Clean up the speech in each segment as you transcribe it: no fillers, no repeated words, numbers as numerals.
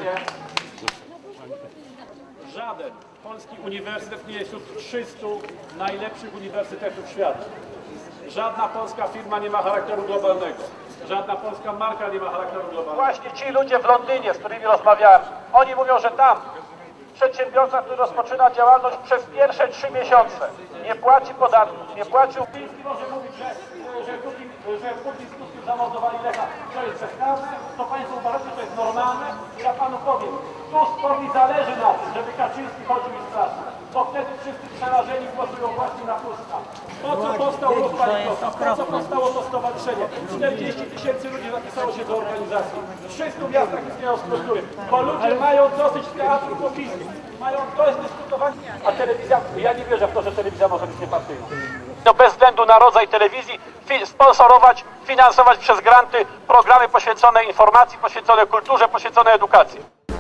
serdecznie. Żaden polski uniwersytet nie jest wśród 300 najlepszych uniwersytetów świata. Żadna polska firma nie ma charakteru globalnego. Żadna polska marka nie ma charakteru globalnego. Właśnie ci ludzie w Londynie, z którymi rozmawiałem, oni mówią, że tam przedsiębiorca, który rozpoczyna działalność przez pierwsze 3 miesiące nie płaci podatków, nie płacił. Piński może mówić, że Putin z Tuskiem zamordowali Lecha. To jest bezkarne, to państwo uważacie, że to jest normalne? Ja panu powiem, Tuskowi zależy na tym, żeby Kaczyński chodził i straszył, bo wtedy wszyscy przerażeni głosują właśnie na Tuska. Po co powstał Ruch Palikota? Po co powstało to stowarzyszenie? 40 000 ludzi zapisało się do organizacji. W 300 miastach istnieją struktury, bo ludzie mają dosyć teatru popizmu. Mają dość dyskutowania. A telewizja, ja nie wierzę w to, że telewizja może być niepartyjna. No bez względu na rodzaj telewizji sponsorować, finansować przez granty programy poświęcone informacji, poświęcone kulturze, poświęcone edukacji.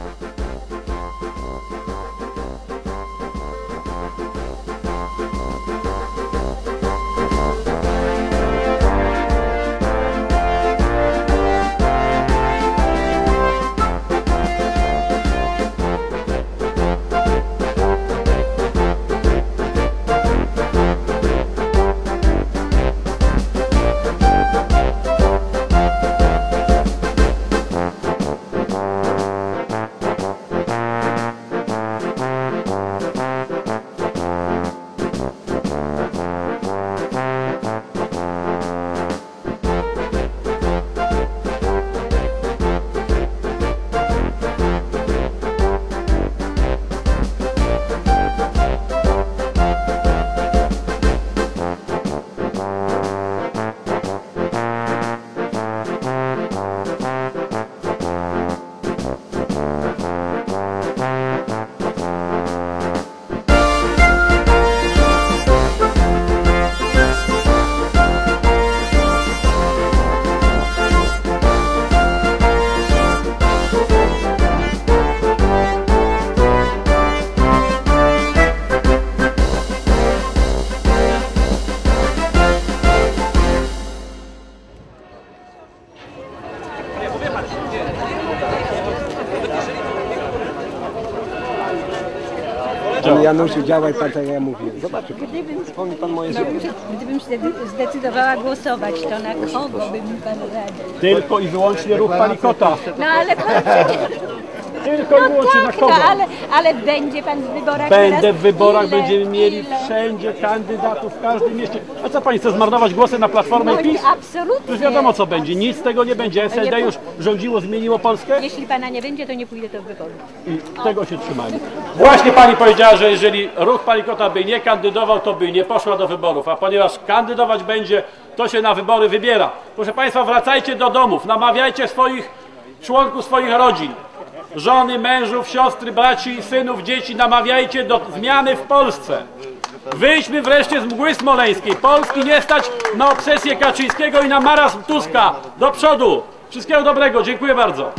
Panie Januszu, działaj pan, tak jak ja mówię. Zobaczy pan, wspomni pan moje słowa. Gdybym się zdecydowała głosować, to na kogo by mi pan radził? Tylko i wyłącznie Ruch Palikota. No ale pan przecież... Tylko i wyłącznie na kogo? Ale będzie pan w wyborach Będę teraz? w wyborach, Ile? będziemy mieli wszędzie kandydatów w każdym mieście. A co pani chce zmarnować głosy na Platformę i PiS? Absolutnie. Już wiadomo co będzie, nic z tego nie będzie. SLD już rządziło, zmieniło Polskę Jeśli pana nie będzie, to nie pójdę do wyborów. i tego się trzymajmy. Właśnie pani powiedziała, że jeżeli Ruch Palikota by nie kandydował, to by nie poszła do wyborów, a ponieważ kandydować będzie, to się na wybory wybiera. Proszę państwa, wracajcie do domów, namawiajcie swoich członków swoich rodzin, żony, mężów, siostry, braci, synów, dzieci, namawiajcie do zmiany w Polsce. Wyjdźmy wreszcie z mgły smoleńskiej. Polski nie stać na obsesję Kaczyńskiego i na marazm Tuska. Do przodu. Wszystkiego dobrego. Dziękuję bardzo.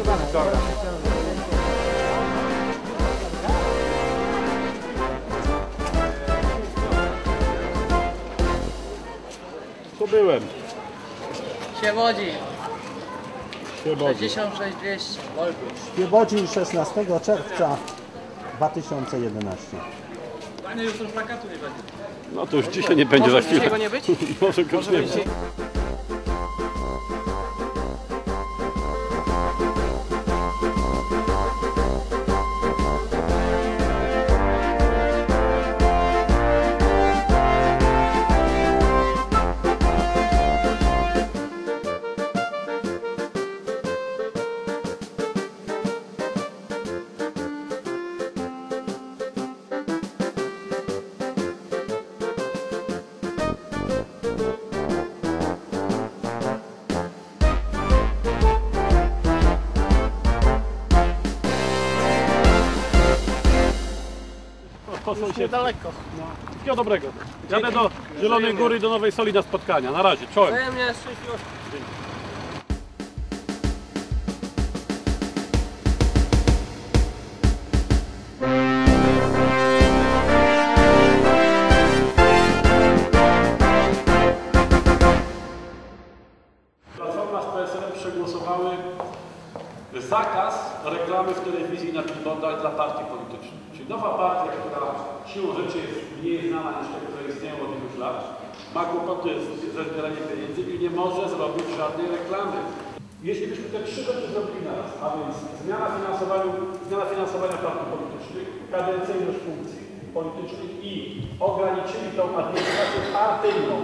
Tu byłem. Siewodzi. Świebodzin. 66 200 voltów. Świebodzin 16 czerwca 2011. Panie, już plakatu nie będzie. No to już dzisiaj nie będzie za chwilę. Dzisiaj go nie być? Może go nie być. Już niedaleko. No. Wszystkiego dobrego. Jadę do Zielonej Góry, do Nowej Soli na spotkania. Na razie. Czołem. Wzajemnie szczęśliwości. Platforma z PSL-em przegłosowały zakaz reklamy w telewizji i na billboardach dla partii politycznych. Czyli nowa partia, która siłą rzeczy jest mniej znana niż te, które istnieją od iluś lat, ma kłopoty ze zbieraniem pieniędzy i nie może zrobić żadnej reklamy. Jeśli byśmy te trzy rzeczy zrobili naraz, a więc zmiana finansowania partii politycznych, kadencyjność funkcji politycznych i ograniczyli tą administrację partyjną,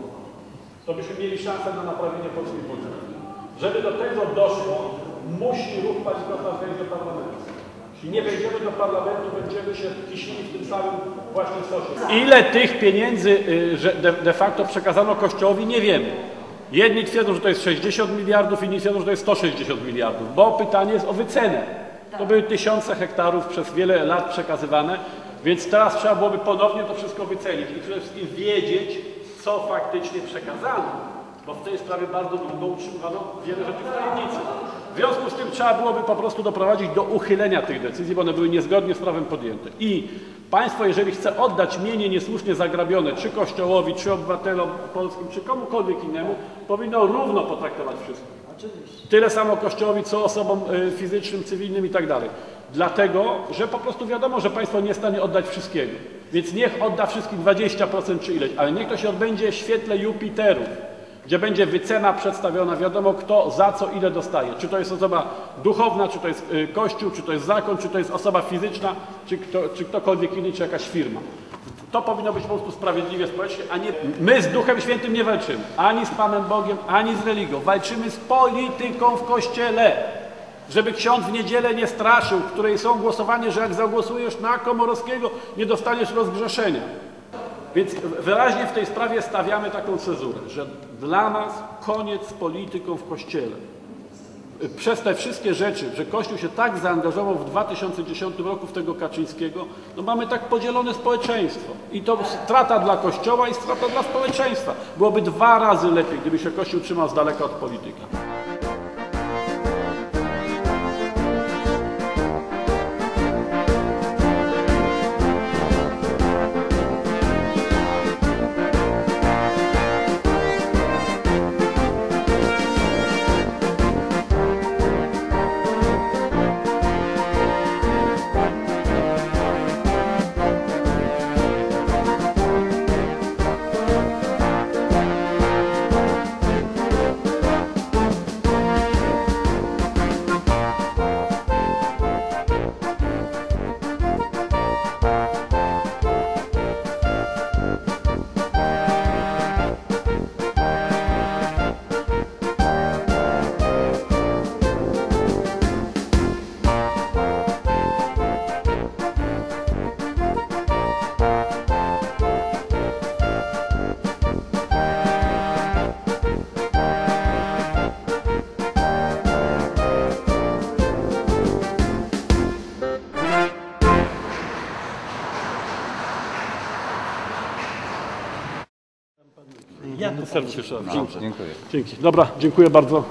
to byśmy mieli szansę na naprawienie polskiej polityki. Żeby do tego doszło, musi ruch palikota wejść do parlamentu. Jeśli nie wejdziemy do parlamentu, będziemy się kisili w tym samym właśnie sosie. Ile tych pieniędzy de facto przekazano Kościołowi, nie wiemy. Jedni twierdzą, że to jest 60 miliardów, inni twierdzą, że to jest 160 miliardów, bo pytanie jest o wycenę. To były tysiące hektarów przez wiele lat przekazywane, więc teraz trzeba byłoby ponownie to wszystko wycenić i przede wszystkim wiedzieć, co faktycznie przekazano, bo w tej sprawie bardzo długo utrzymywano wiele rzeczy w tajemnicy. W związku z tym trzeba byłoby po prostu doprowadzić do uchylenia tych decyzji, bo one były niezgodnie z prawem podjęte. I państwo, jeżeli chce oddać mienie niesłusznie zagrabione, czy Kościołowi, czy obywatelom polskim, czy komukolwiek innemu, powinno równo potraktować wszystkich. Tyle samo Kościołowi, co osobom fizycznym, cywilnym i tak dalej. Dlatego, że po prostu wiadomo, że państwo nie jest w stanie oddać wszystkiego. Więc niech odda wszystkich 20% czy ileś, ale niech to się odbędzie w świetle Jupiterów, gdzie będzie wycena przedstawiona, wiadomo kto za co ile dostaje. Czy to jest osoba duchowna, czy to jest kościół, czy to jest zakon, czy to jest osoba fizyczna, czy ktokolwiek inny, czy jakaś firma. To powinno być po prostu sprawiedliwie społecznie, a nie my z Duchem Świętym nie walczymy. Ani z Panem Bogiem, ani z religią. Walczymy z polityką w Kościele. Żeby ksiądz w niedzielę nie straszył, w której są głosowania, że jak zagłosujesz na Komorowskiego, nie dostaniesz rozgrzeszenia. Więc wyraźnie w tej sprawie stawiamy taką cezurę, że dla nas koniec z polityką w Kościele. Przez te wszystkie rzeczy, że Kościół się tak zaangażował w 2010 roku w tego Kaczyńskiego, no mamy tak podzielone społeczeństwo. I to strata dla Kościoła i strata dla społeczeństwa. Byłoby 2 razy lepiej, gdyby się Kościół trzymał z daleka od polityki. Serdecznie jeszcze raz. Dziękuję. Dzięki. Dobra, dziękuję bardzo.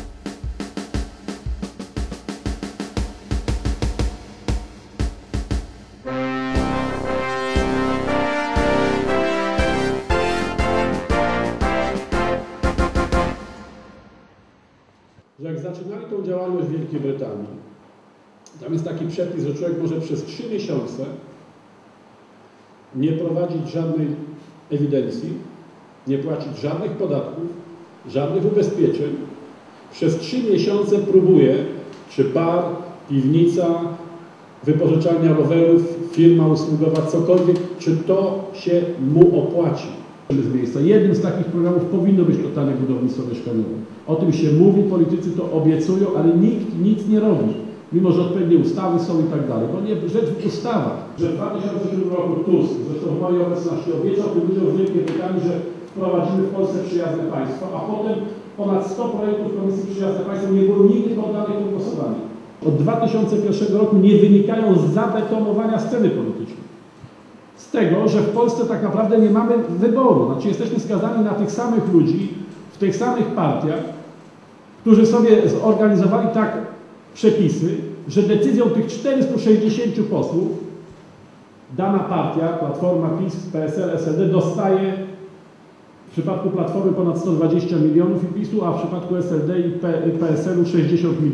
Że jak zaczynali tą działalność w Wielkiej Brytanii, tam jest taki przepis, że człowiek może przez 3 miesiące nie prowadzić żadnej ewidencji, nie płacić żadnych podatków, żadnych ubezpieczeń. Przez 3 miesiące próbuje, czy bar, piwnica, wypożyczalnia rowerów, firma usługowa, cokolwiek, czy to się mu opłaci. Z miejsca. Jednym z takich programów powinno być totalne budownictwo mieszkaniowe. O tym się mówi, politycy to obiecują, ale nikt nic nie robi. Mimo że odpowiednie ustawy są i tak dalej. Bo nie rzecz w ustawach. Że w 2007 roku Tusk, zresztą w mojej obecności, obiecał tym ludziom w Wielkiej Brytanii, że wprowadzimy w Polsce przyjazne państwo, a potem ponad 100 projektów Komisji Przyjazne Państwo nie było nigdy poddanych do głosowania. Od 2001 roku nie wynikają z zabetonowania sceny politycznej. Z tego, że w Polsce tak naprawdę nie mamy wyboru. Znaczy jesteśmy skazani na tych samych ludzi, w tych samych partiach, którzy sobie zorganizowali tak przepisy, że decyzją tych 460 posłów dana partia, Platforma, PiS, PSL, SLD dostaje w przypadku Platformy ponad 120 milionów i PiS-u, a w przypadku SLD i PSL-u 60 milionów.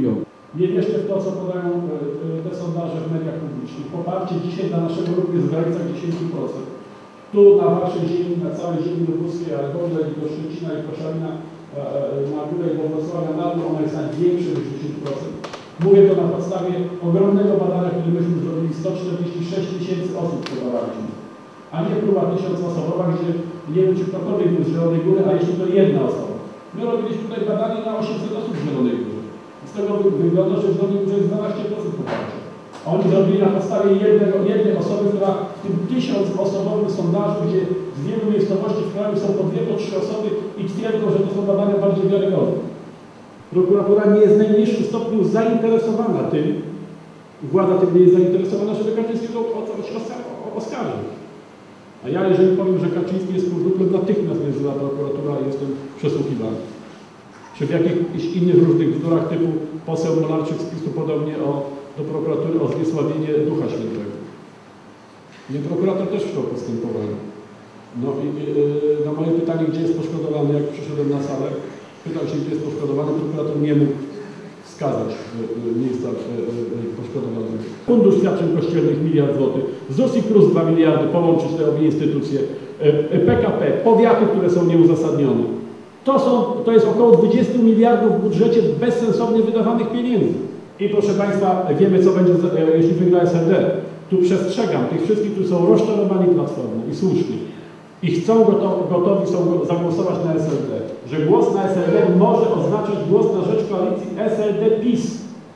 Nie wierzcie w to, co podają te sondaże w mediach publicznych. Poparcie dzisiaj dla naszego ruchu jest w granicach 10%. Tu na waszej ziemi, na całej ziemi lubuskiej, ale w ogóle i do Szczecina i Koszalina, na górę i do Wrocławia, na dół ona jest największa niż 10%. Mówię to na podstawie ogromnego badania, które myśmy zrobili, 146 000 osób przeprowadziliśmy. A nie próba 1000-osobowa, gdzie nie wiem, czy ktokolwiek był z Zielonej Góry, a jeśli to jedna osoba. My robiliśmy tutaj badanie na 800 osób w Zielonej Górze. Z tego wygląda, że w Zielonej Górze jest 12% poparcia. A oni zrobili na podstawie jednej osoby, która w tym 1000-osobowym sondażu, gdzie z wielu miejscowości w kraju są po 2 po 3 osoby i twierdzą, że to są badania bardziej wiarygodne. Prokuratura nie jest w najmniejszym stopniu zainteresowana tym, władza tym nie jest zainteresowana, żeby Kaczyńskiego oskarżyć. A ja, jeżeli powiem, że Kaczyński jest kurduplem, natychmiast wzywa prokuratura i jestem przesłuchiwany. Czy w jakichś innych różnych bzdurach typu poseł Molarczyk z PiS-u podał mnie do prokuratury o zniesławienie Ducha Świętego. Nie, prokurator też wszczął postępowanie. No i na moje pytanie, gdzie jest poszkodowany, jak przyszedłem na salę, pytał się, gdzie jest poszkodowany, prokurator nie mógł wskazać miejsca poszkodowanego. Fundusz Świadczeń Kościelnych 1 000 000 złotych, ZUS i KRUS 2 miliardy, połączyć te obie instytucje, PKP, powiaty, które są nieuzasadnione. To jest około 20 miliardów w budżecie bezsensownie wydawanych pieniędzy. I proszę Państwa, wiemy, co będzie, jeśli wygra SLD. Tu przestrzegam tych wszystkich, którzy są rozczarowani Platformą i słusznie. I gotowi są zagłosować na SLD. Że głos na SLD może oznaczać głos na rzecz koalicji SLD-PiS,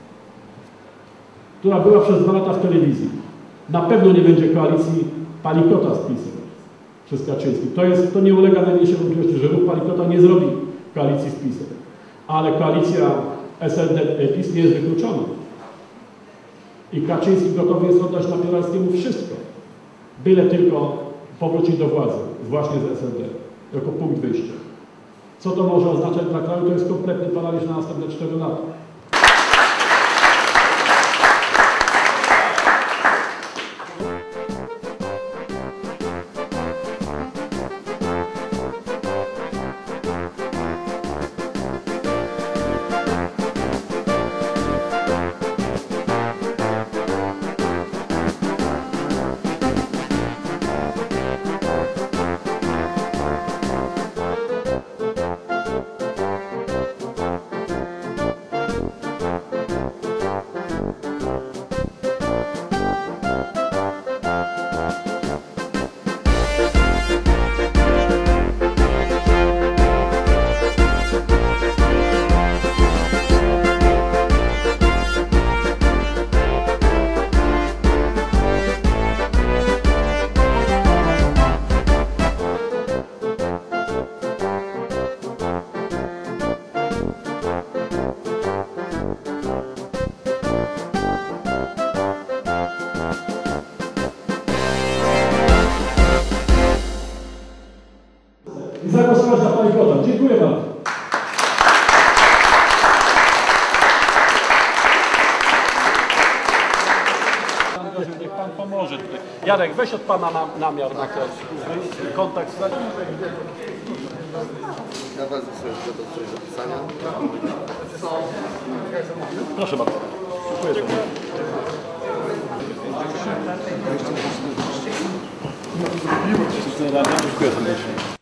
która była przez 2 lata w telewizji. Na pewno nie będzie koalicji Palikota z PiS-em przez Kaczyński. To nie ulega najmniejszej wątpliwości, że ruch Palikota nie zrobi koalicji z PiS-em. Ale koalicja SLD-PiS nie jest wykluczona. I Kaczyński gotowy jest oddać Napieralskiemu wszystko, byle tylko powrócić do władzy, właśnie z SLD, jako punkt wyjścia. Co to może oznaczać dla kraju? To jest kompletny paraliż na następne 4 lata. I zagłosować za Palikota. Dziękuję bardzo. Niech Pan pomoże tutaj. Jarek, weź od Pana namiar na kontakt z... Ja wezmę sobie coś do pisania. Proszę bardzo. Dziękuję. Dziękuję serdecznie.